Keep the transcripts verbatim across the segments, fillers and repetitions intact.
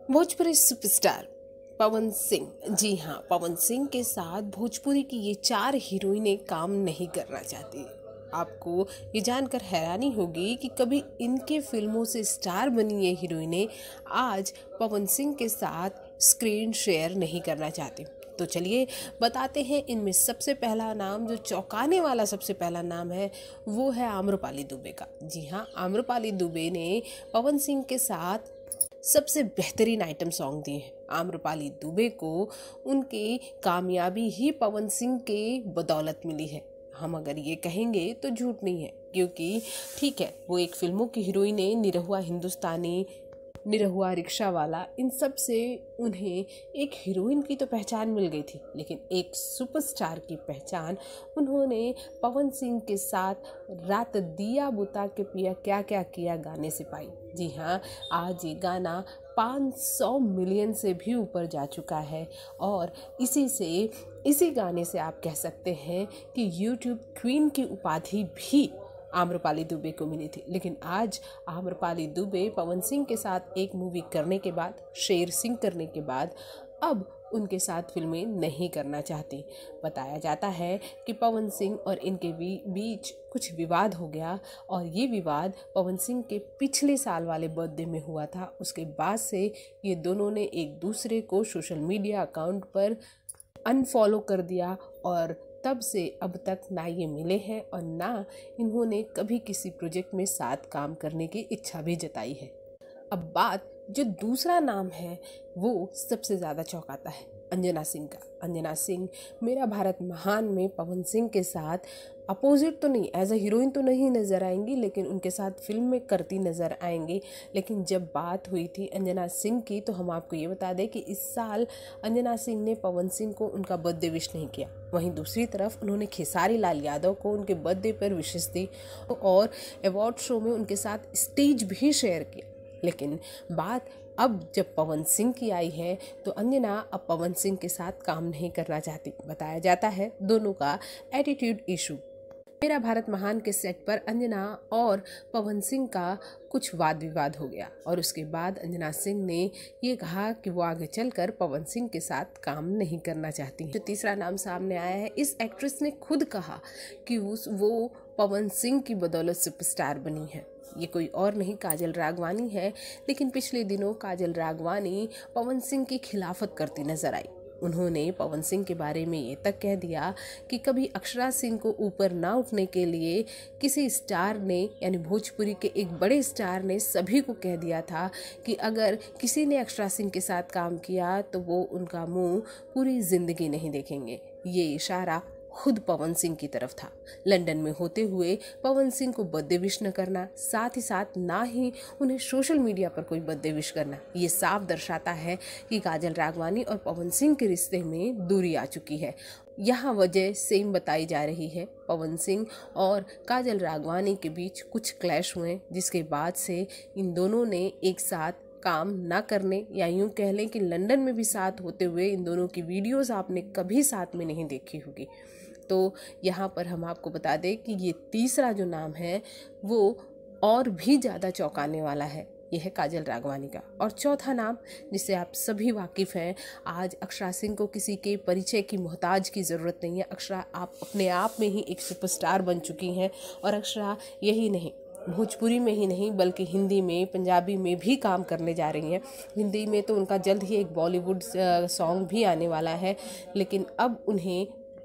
Bhojpuri superstar Pawan Singh, जी हाँ, पवन सिंह के साथ भोजपुरी की ये चार हीरोइनें काम नहीं करना चाहती। आपको ये जानकर हैरानी होगी कि कभी इनके फिल्मों से स्टार बनी ये हीरोइनें आज पवन सिंह के साथ स्क्रीन शेयर नहीं करना चाहती। तो चलिए बताते हैं, इनमें सबसे पहला नाम, जो चौंकाने वाला सबसे पहला नाम है, वो है आम्रपाली दुबे का। जी हाँ, आम्रपाली दुबे ने पवन सिंह के साथ सबसे बेहतरीन आइटम सॉन्ग दिए हैं। आम्रपाली दुबे को उनकी कामयाबी ही पवन सिंह के बदौलत मिली है। हम अगर ये कहेंगे तो झूठ नहीं है, क्योंकि ठीक है, वो एक फिल्मों की हीरोइन है, निरहुआ हिंदुस्तानी, निरहुआ रिक्शा वाला, इन सब से उन्हें एक हीरोइन की तो पहचान मिल गई थी, लेकिन एक सुपरस्टार की पहचान उन्होंने पवन सिंह के साथ रात दिया बुता के पिया क्या क्या किया गाने से पाई। जी हाँ, आज ये गाना पाँच सौ मिलियन से भी ऊपर जा चुका है और इसी से इसी गाने से आप कह सकते हैं कि यूट्यूब क्वीन की उपाधि भी आम्रपाली दुबे को मिली थी। लेकिन आज आम्रपाली दुबे पवन सिंह के साथ एक मूवी करने के बाद, शेर सिंह करने के बाद, अब उनके साथ फिल्में नहीं करना चाहती। बताया जाता है कि पवन सिंह और इनके बीच कुछ विवाद हो गया और ये विवाद पवन सिंह के पिछले साल वाले बर्थडे में हुआ था। उसके बाद से ये दोनों ने एक दूसरे को सोशल मीडिया अकाउंट पर अनफॉलो कर दिया और तब से अब तक ना ये मिले हैं और ना इन्होंने कभी किसी प्रोजेक्ट में साथ काम करने की इच्छा भी जताई है। अब बात जो दूसरा नाम है वो सबसे ज़्यादा चौंकाता है, अंजना सिंह का। अंजना सिंह मेरा भारत महान में पवन सिंह के साथ अपोजिट तो नहीं, एज अ हीरोइन तो नहीं नज़र आएंगी, लेकिन उनके साथ फिल्म में करती नज़र आएंगी। लेकिन जब बात हुई थी अंजना सिंह की, तो हम आपको ये बता दें कि इस साल अंजना सिंह ने पवन सिंह को उनका बर्थडे विश नहीं किया। वहीं दूसरी तरफ उन्होंने खेसारी लाल यादव को उनके बर्थडे पर विशेष दी और अवार्ड शो में उनके साथ स्टेज भी शेयर किया। लेकिन बात अब जब पवन सिंह की आई है तो अंजना अब पवन सिंह के साथ काम नहीं करना चाहती। बताया जाता है दोनों का एटीट्यूड इशू। मेरा भारत महान के सेट पर अंजना और पवन सिंह का कुछ वाद विवाद हो गया और उसके बाद अंजना सिंह ने ये कहा कि वो आगे चलकर पवन सिंह के साथ काम नहीं करना चाहती। जो तीसरा नाम सामने आया है, इस एक्ट्रेस ने खुद कहा कि उस वो पवन सिंह की बदौलत सुपरस्टार बनी है। ये कोई और नहीं, काजल राघवानी है। लेकिन पिछले दिनों काजल राघवानी पवन सिंह की खिलाफत करती नजर आई। उन्होंने पवन सिंह के बारे में ये तक कह दिया कि कभी अक्षरा सिंह को ऊपर ना उठने के लिए किसी स्टार ने, यानी भोजपुरी के एक बड़े स्टार ने सभी को कह दिया था कि अगर किसी ने अक्षरा सिंह के साथ काम किया तो वो उनका मुंह पूरी जिंदगी नहीं देखेंगे। ये इशारा खुद पवन सिंह की तरफ था। लंदन में होते हुए पवन सिंह को बर्थडे विश न करना, साथ ही साथ ना ही उन्हें सोशल मीडिया पर कोई बर्थडे विश करना, ये साफ दर्शाता है कि काजल राघवानी और पवन सिंह के रिश्ते में दूरी आ चुकी है। यहाँ वजह सेम बताई जा रही है, पवन सिंह और काजल राघवानी के बीच कुछ क्लैश हुए, जिसके बाद से इन दोनों ने एक साथ काम ना करने, या यूं कह लें कि लंदन में भी साथ होते हुए इन दोनों की वीडियोस आपने कभी साथ में नहीं देखी होगी। तो यहाँ पर हम आपको बता दें कि ये तीसरा जो नाम है वो और भी ज़्यादा चौंकाने वाला है, यह है काजल राघवानी का। और चौथा नाम जिससे आप सभी वाकिफ़ हैं, आज अक्षरा सिंह को किसी के परिचय की मोहताज की ज़रूरत नहीं है। अक्षरा आप अपने आप में ही एक सुपरस्टार बन चुकी हैं और अक्षरा यही नहीं, भोजपुरी में ही नहीं बल्कि हिंदी में, पंजाबी में भी काम करने जा रही हैं। हिंदी में तो उनका जल्द ही एक बॉलीवुड सॉन्ग भी आने वाला है। लेकिन अब उन्हें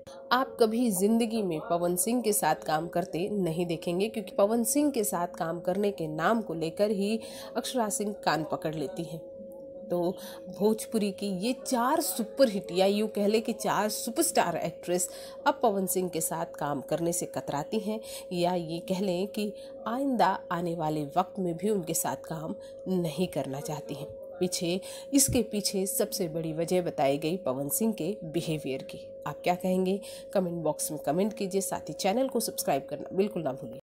आप कभी जिंदगी में पवन सिंह के साथ काम करते नहीं देखेंगे, क्योंकि पवन सिंह के साथ काम करने के नाम को लेकर ही अक्षरा सिंह कान पकड़ लेती हैं। तो भोजपुरी की ये चार सुपर हिट, या यूँ कह ले कि चार सुपरस्टार एक्ट्रेस अब पवन सिंह के साथ काम करने से कतराती हैं, या ये कह लें कि आइंदा आने वाले वक्त में भी उनके साथ काम नहीं करना चाहती हैं। पीछे इसके पीछे सबसे बड़ी वजह बताई गई पवन सिंह के बिहेवियर की। आप क्या कहेंगे? कमेंट बॉक्स में कमेंट कीजिए, साथ ही चैनल को सब्सक्राइब करना बिल्कुल ना भूलिए।